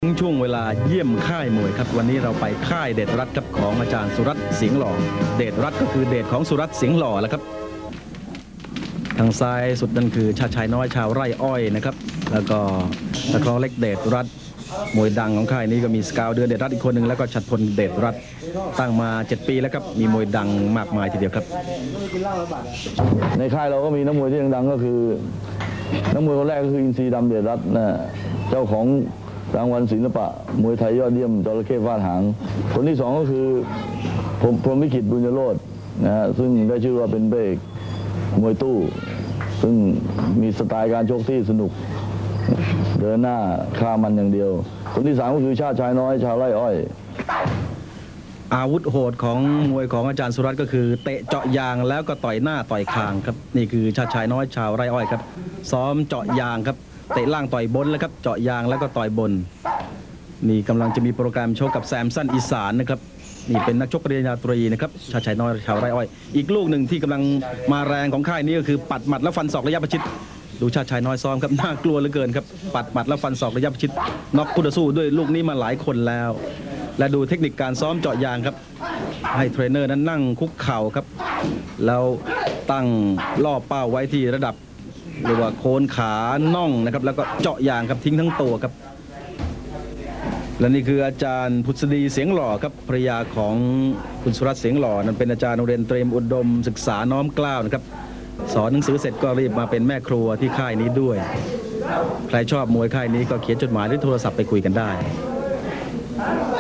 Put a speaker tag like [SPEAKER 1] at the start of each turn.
[SPEAKER 1] ช่วงเวลาเยี่ยมค่ายมวยครับวันนี้เราไปค่ายเดชรัตน์ครับของอาจารย์สุรัตน์เสียงหล่อเดชรัตน์ก็คือเดชของสุรัตน์เสียงหล่อแล้วครับทางซ้ายสุดนั่นคือชาติชายน้อยชาวไร่อ้อยนะครับแล้วก็ตะครอเล็กเดชรัตน์มวยดังของค่ายนี้ก็มีสกาวเดือนเดชรัตน์อีกคนหนึ่งแล้วก็ฉัตรพลเดชรัตน์ตั้งมา7 ปีแล้วครับมีมวยดังมากมายทีเดียวครับ
[SPEAKER 2] ในค่ายเราก็มีนักมวยที่ดังๆก็คือนักมวยคนแรกก็คืออินทรีดำเดชรัตน์นะเจ้าของรางวัลศิลปะมวยไทยยอดเยี่ยมจระเข้ฟาดหางคนที่2ก็คือพรหมวิขิตบุญโรจน์นะฮะซึ่งได้ชื่อว่าเป็นเบรกมวยตู้ซึ่งมีสไตล์การชกที่สนุกเดินหน้าฆ่ามันอย่างเดียวคนที่3ก็คือชาติชายน้อยชาวไร่อ้อย
[SPEAKER 1] อาวุธโหดของมวยของอาจารย์สุรัตน์ก็คือเตะเจาะยางแล้วก็ต่อยหน้าต่อยคางครับนี่คือชาติชายน้อยชาวไร่อ้อยครับซ้อมเจาะยางครับเตะล่างต่อยบนแล้วครับเจาะยางแล้วก็ต่อยบนนี่กำลังจะมีโปรแกรมโชว์กับแซมสันอีสานนะครับนี่เป็นนักชกปริญญาตรีนะครับชาติชายน้อยชาวไร่อ้อยอีกลูกหนึ่งที่กำลังมาแรงของค่ายนี้ก็คือปัดหมัดแล้วฟันศอกระยะประชิดดูชาติชายน้อยซ้อมครับน่ากลัวเหลือเกินครับปัดหมัดแล้วฟันศอกระยะประชิดน็อกคู่ต่อสู้ด้วยลูกนี้มาหลายคนแล้วและดูเทคนิคการซ้อมเจาะยางครับให้เทรนเนอร์นั้นนั่งคุกเข่าครับแล้วตั้งล่อเป้าไว้ที่ระดับเรียกว่าโคนขาน่องนะครับแล้วก็เจาะยางครับทิ้งทั้งตัวครับและนี่คืออาจารย์พุทธดีเสียงหล่อครับภรรยาของคุณสุรัตน์เสียงหล่อนั้นเป็นอาจารย์โรงเรียนเตรียมอุดมศึกษาน้อมเกล้านะครับสอนหนังสือเสร็จก็รีบมาเป็นแม่ครัวที่ค่ายนี้ด้วยใครชอบมวยค่ายนี้ก็เขียนจดหมายหรือโทรศัพท์ไปคุยกันได้